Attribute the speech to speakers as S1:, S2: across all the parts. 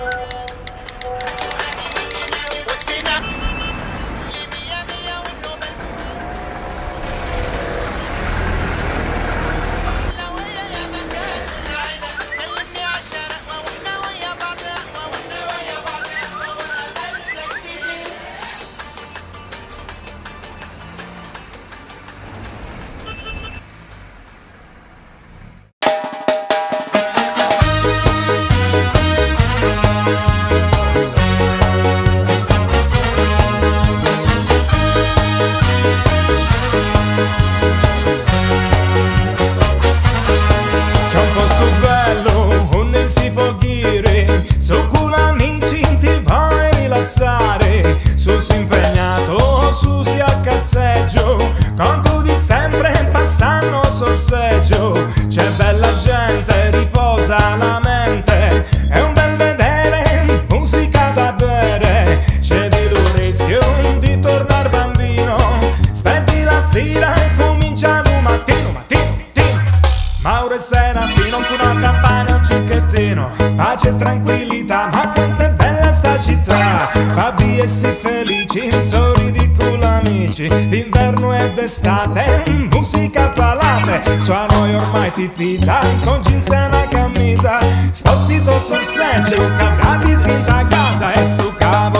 S1: Su si impegnato, su si a cazzeggio, concludi sempre passando sul seggio. C'è bella gente, riposa la mente, è un bel vedere, musica da bere. C'è di lui rischio di tornare bambino, aspetti la sera e comincia il mattino. Mauro e Serafino con una campagna un cicchettino, pace e tranquillità, ma quanto è bella sta città. Fabi e si felici, sorridi con amici, d'inverno ed estate, musica palate. Sua noi ormai ti pisa, con jeans e una camisa, spostito sul seggio, cantati sinta casa e su cavo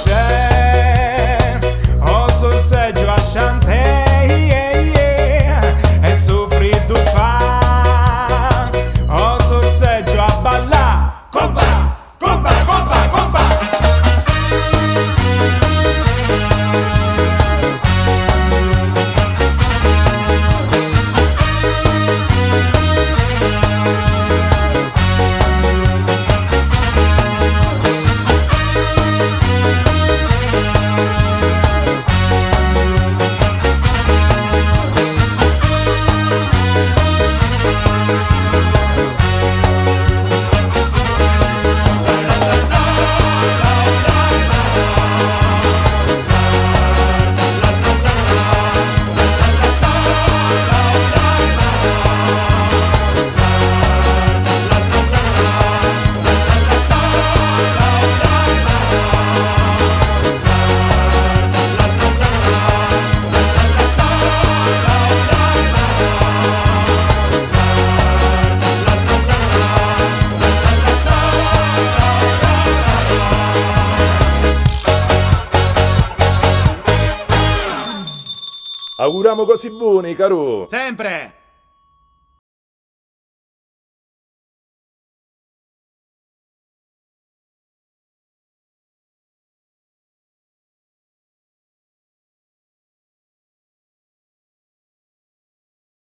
S1: dolce, o sul seggio a Chantei, e su fritto fa, o sul seggio a ballà, compa, compa, compa, compa.
S2: Auguriamo così buoni, caro!
S3: Sempre!